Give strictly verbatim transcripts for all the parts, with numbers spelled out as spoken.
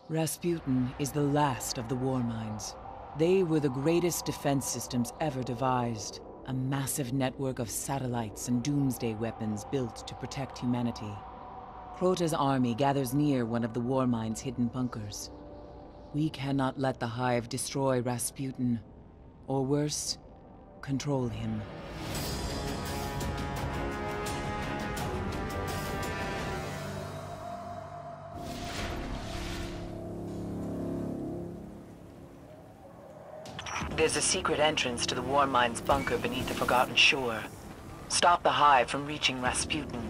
Rasputin is the last of the Warminds. They were the greatest defense systems ever devised. A massive network of satellites and doomsday weapons built to protect humanity. Crota's army gathers near one of the Warmind's hidden bunkers. We cannot let the Hive destroy Rasputin, or worse, control him. There's a secret entrance to the Warmind's bunker beneath the Forgotten Shore. Stop the Hive from reaching Rasputin.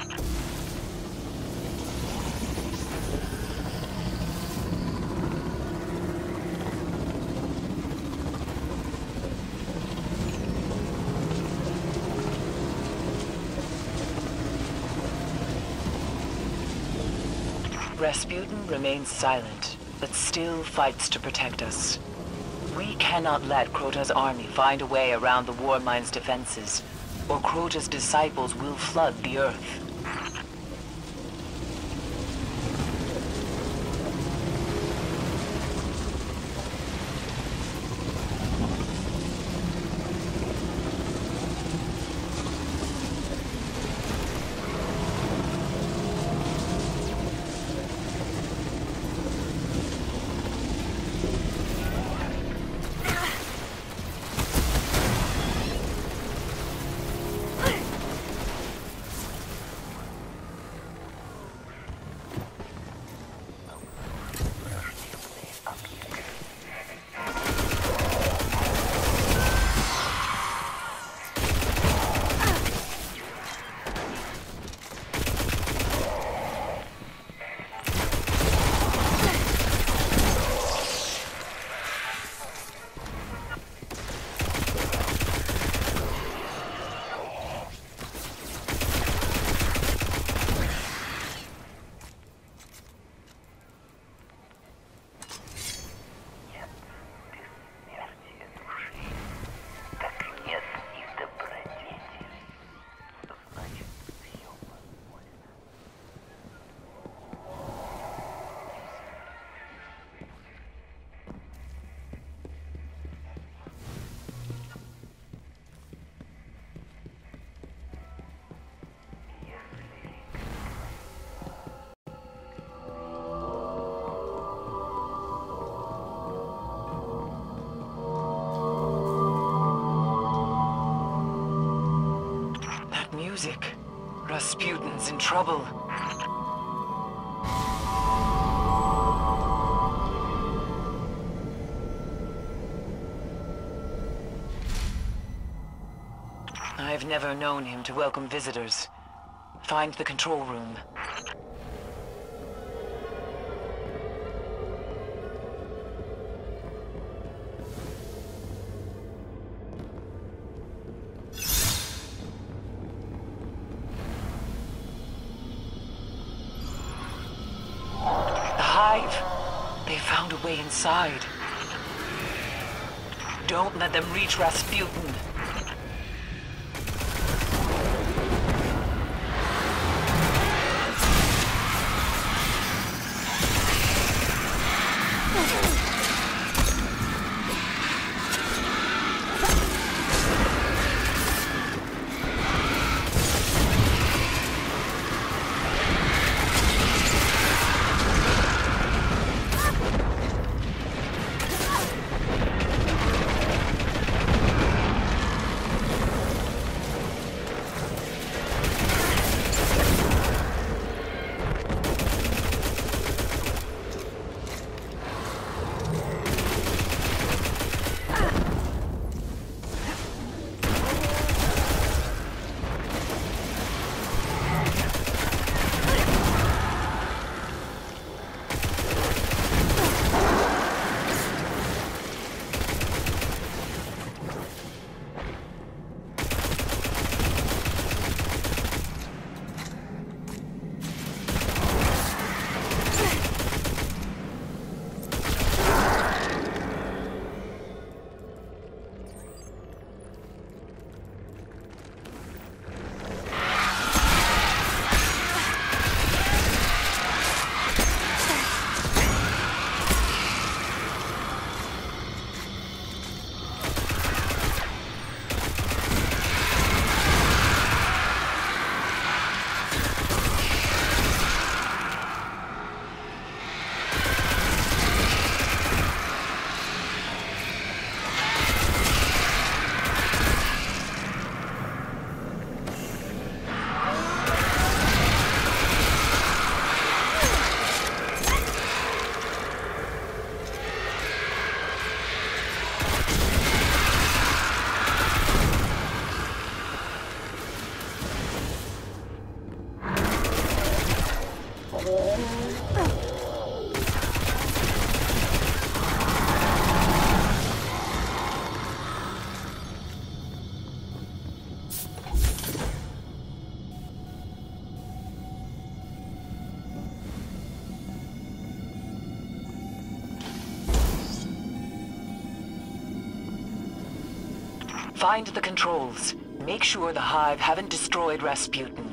Rasputin remains silent, but still fights to protect us. We cannot let Crota's army find a way around the Warmind's defenses, or Crota's disciples will flood the Earth. Music. Rasputin's in trouble. I've never known him to welcome visitors. Find the control room. They found a way inside. Don't let them reach Rasputin. Find the controls. Make sure the Hive haven't destroyed Rasputin.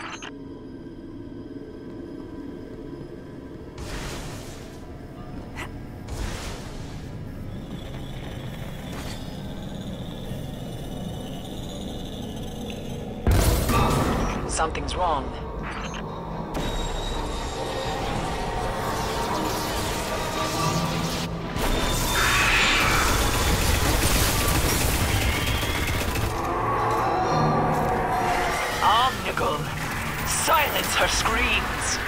Something's wrong. Silence her screams!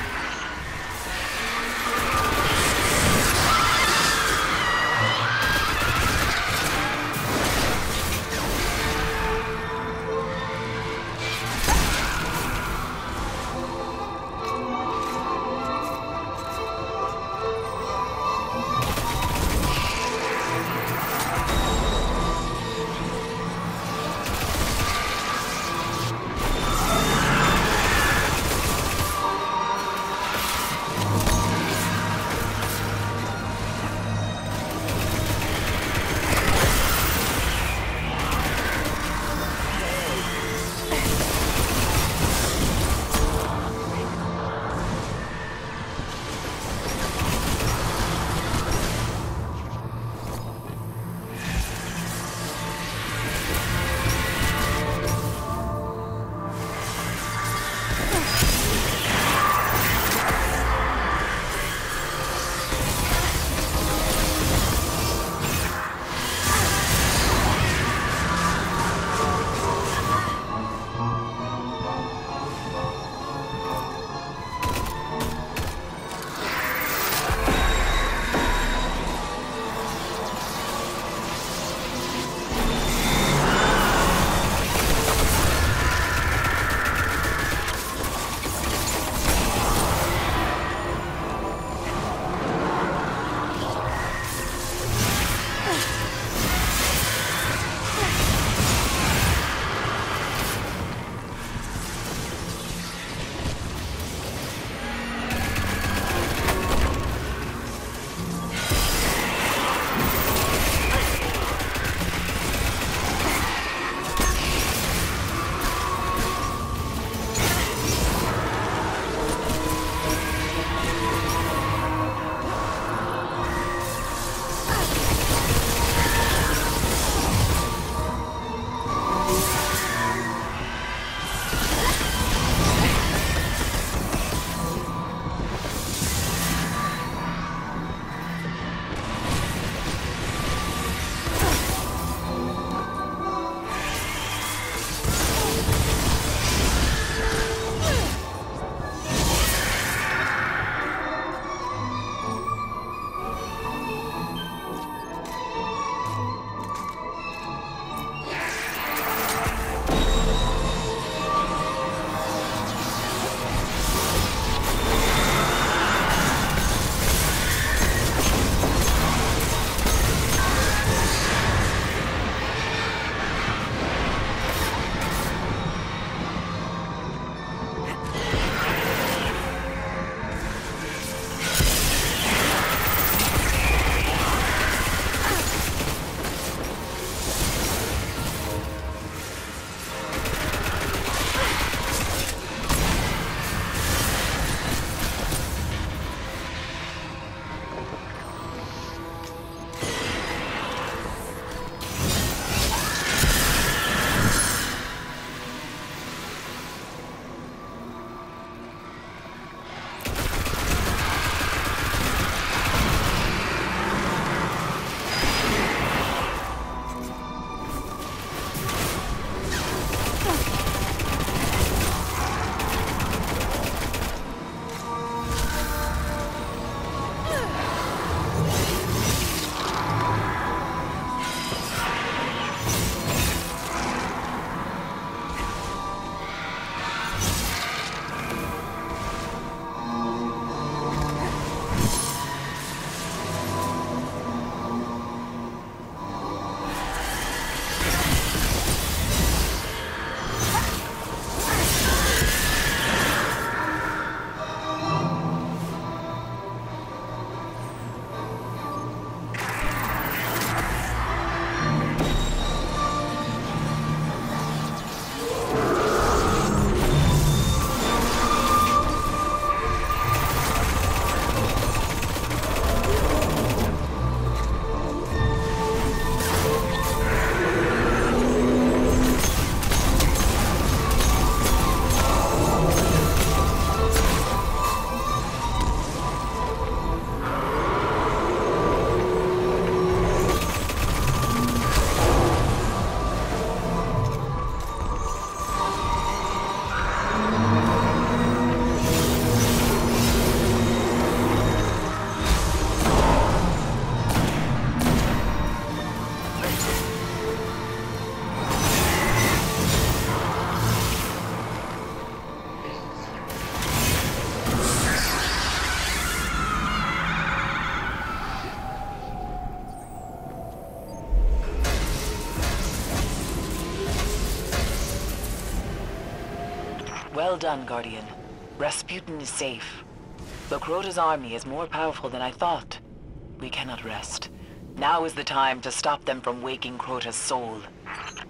Well done, Guardian. Rasputin is safe. Though Crota's army is more powerful than I thought, we cannot rest. Now is the time to stop them from waking Crota's soul.